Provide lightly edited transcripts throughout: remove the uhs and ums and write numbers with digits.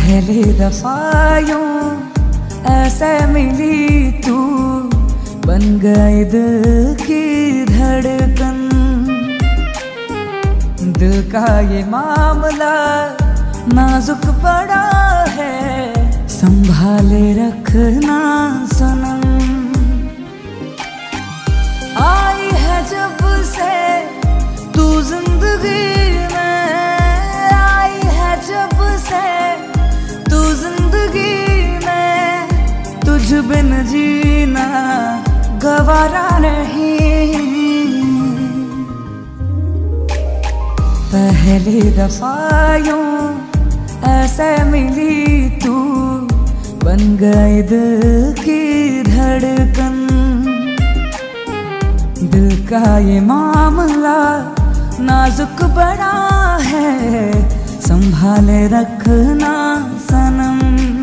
पहली दफा यूं ऐसे मिली तू, बन गई दिल की धड़कन। दिल का ये मामला नाजुक पड़ा है, संभाले रखना सनम। आई है जब से तू जिंदगी में, आई है जब से तू जिंदगी में, तुझ बिन जीना गवारा नहीं। पहली दफा यूं ऐसे मिली तू, बन गई दिल की धड़कन। दिल का ये मामला नाजुक बड़ा है, संभाले रखना सनम।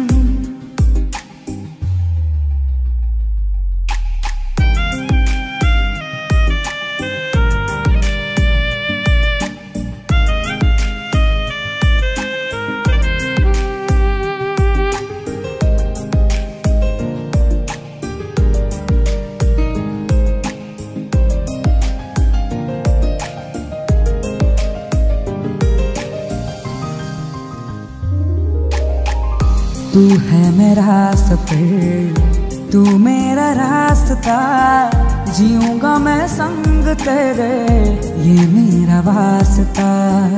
तू है मेरा सफर, तू मेरा रास्ता, जीऊंगा मैं संग तेरे, ये मेरा वास्ता।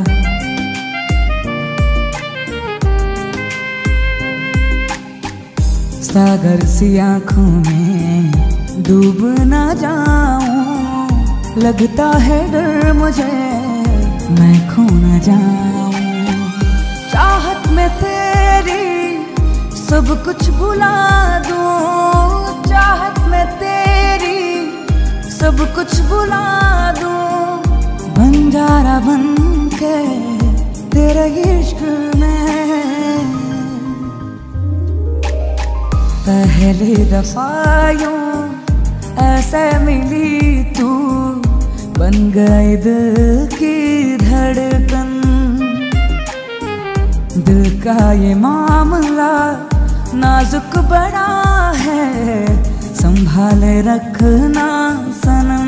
सागर सी आँखों में डूब ना जाऊं, लगता है डर मुझे मैं खो न जाऊं। चाहत में तेरी सब कुछ भुला दूं, चाहत में तेरी सब कुछ भुला दूं, बंजारा बन के तेरे इश्क में। पहली दफा यूं ऐसे मिली तू, बन गई दिल की धड़कन। दिल का ये मामला नाजुक बड़ा है, संभाले रखना सनम।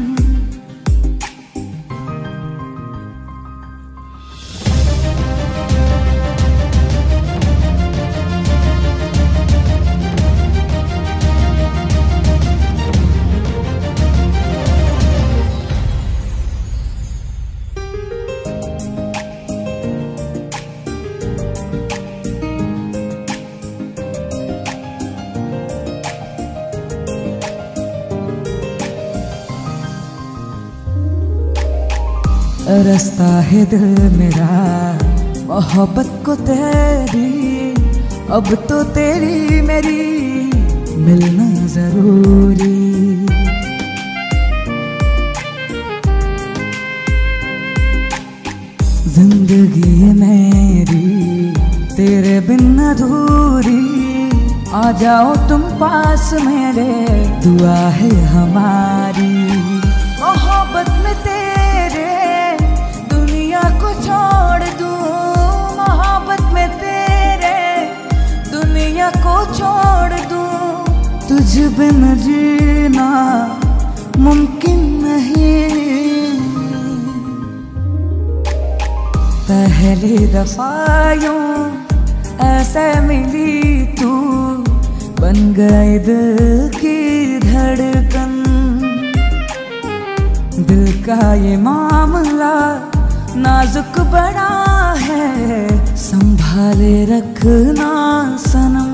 रास्ता है दिल मेरा मोहब्बत को तेरी, अब तो तेरी मेरी मिलना जरूरी। जिंदगी है मेरी तेरे बिन अधूरी, आ जाओ तुम पास मेरे, दुआ है हमारी। मोहब्बत में तेरे दुनिया को छोड़ दूं, मोहब्बत में तेरे दुनिया को छोड़ दूं, तुझ बिन जीना मुमकिन नहीं। पहली दफा यूं ऐसे मिली तू, बन गई दिल की धड़कन। दिल का ये मामला नाजुक बड़ा है, संभाले रखना सनम।